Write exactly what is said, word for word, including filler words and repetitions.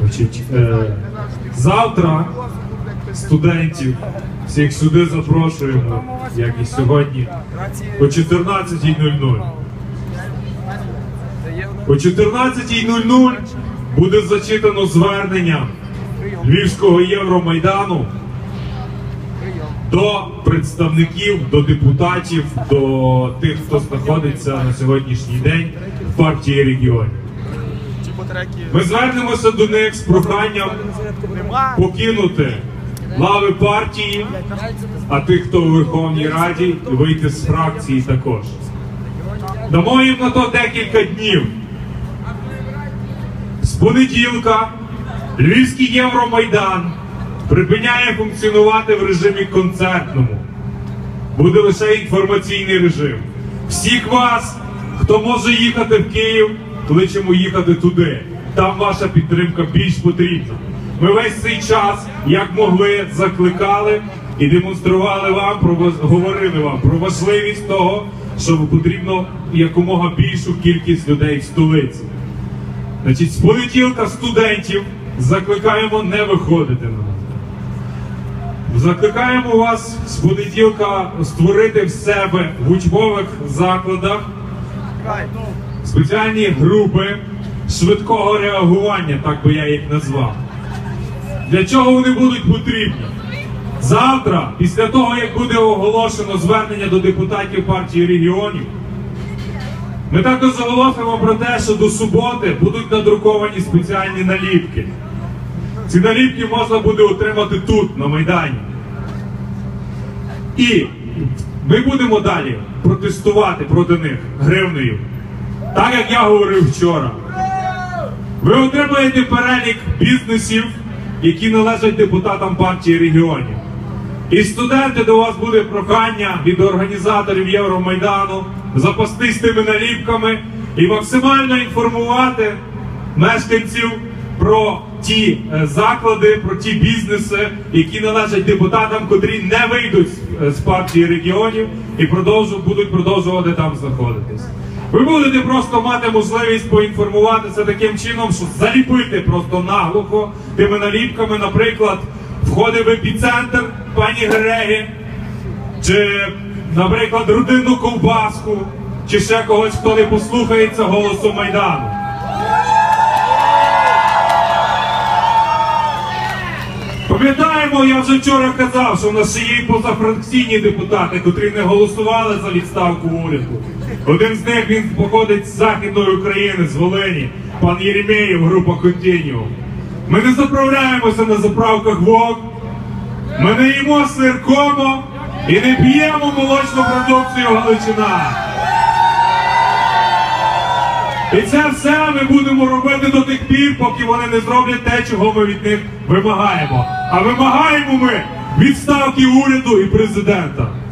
Значить, е, завтра студентів всіх сюди запрошуємо, як і сьогодні, о чотирнадцятій нуль нуль. О чотирнадцятій нуль нуль буде зачитано звернення Львівського Євромайдану до представників, до депутатів, до тих, хто знаходиться на сьогоднішній день в партії регіонів. Ми звернемося до них з проханням покинути лави партії, а тих, хто у Верховній Раді, вийти з фракції також. Дамо їм на то декілька днів. З понеділка Львівський Євромайдан припиняє функціонувати в режимі концертному. Буде лише інформаційний режим. Всіх вас, хто може їхати в Київ, кличемо їхати туди. Там ваша підтримка більш потрібна. Ми весь цей час, як могли, закликали і демонстрували вам, про, говорили вам про важливість того, що потрібно якомога більшу кількість людей в столиці. Значить, з понеділка студентів закликаємо не виходити на нас. Закликаємо вас з понеділка створити в себе в учбових закладах спеціальні групи швидкого реагування, так би я їх назвав. Для чого вони будуть потрібні? Завтра, після того, як буде оголошено звернення до депутатів партії регіонів, ми також заголосимо про те, що до суботи будуть надруковані спеціальні наліпки. Ці наліпки можна буде отримати тут, на Майдані. І ми будемо далі протестувати проти них гривнею. Так, як я говорив вчора. Ви отримаєте перелік бізнесів, які належать депутатам партії регіонів. І студенти, до вас буде прохання від організаторів Євромайдану запастись тими наліпками і максимально інформувати мешканців про ті заклади, про ті бізнеси, які належать депутатам, котрі не вийдуть з партії регіонів і продовжу, будуть продовжувати там знаходитись. Ви будете просто мати можливість поінформуватися таким чином, що заліпити просто наглухо тими наліпками, наприклад, входи в епіцентр пані Гереги, чи, наприклад, родинну ковбаску, чи ще когось, хто не послухається голосу Майдану. Пам'ятаємо, я вже вчора казав, що в нас ще є позафракційні депутати, котрі не голосували за відставку уряду. Один з них, він походить з Західної України, з Волині, пан Єремєєв, група Континіум. Ми не заправляємося на заправках ВОК, ми не їмо сир Комо і не п'ємо молочну продукцію Галичина. І це все ми будемо робити до тих пір, поки вони не зроблять те, чого ми від них вимагаємо. А вимагаємо ми відставки уряду і президента.